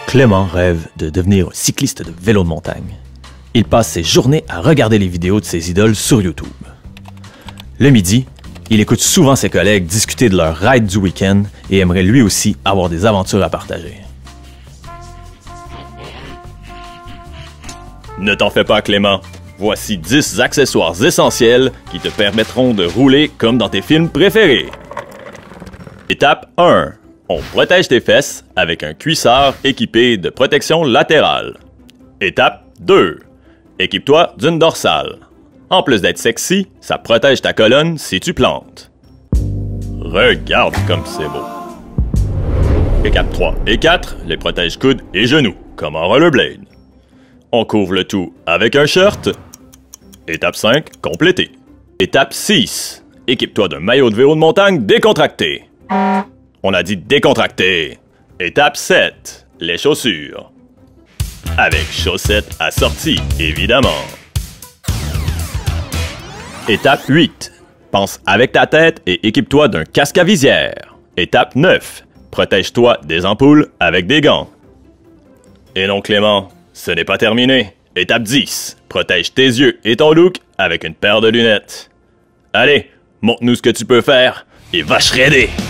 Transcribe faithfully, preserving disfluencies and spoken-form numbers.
Clément rêve de devenir un cycliste de vélo de montagne. Il passe ses journées à regarder les vidéos de ses idoles sur YouTube. Le midi, il écoute souvent ses collègues discuter de leur ride du week-end et aimerait lui aussi avoir des aventures à partager. Ne t'en fais pas, Clément. Voici dix accessoires essentiels qui te permettront de rouler comme dans tes films préférés. Étape un. On protège tes fesses avec un cuissard équipé de protection latérale. Étape deux. Équipe-toi d'une dorsale. En plus d'être sexy, ça protège ta colonne si tu plantes. Regarde comme c'est beau. Étape trois et quatre, les protège coudes et genoux, comme en rollerblade. On couvre le tout avec un shirt. Étape cinq, complété. Étape six, équipe-toi d'un maillot de vélo de montagne décontracté. On a dit décontracté. Étape sept, les chaussures. Avec chaussettes assorties, évidemment. Étape huit, pense avec ta tête et équipe-toi d'un casque à visière. Étape neuf, protège-toi des ampoules avec des gants. Et non, Clément, ce n'est pas terminé. Étape dix, protège tes yeux et ton look avec une paire de lunettes. Allez, montre-nous ce que tu peux faire et va shredder!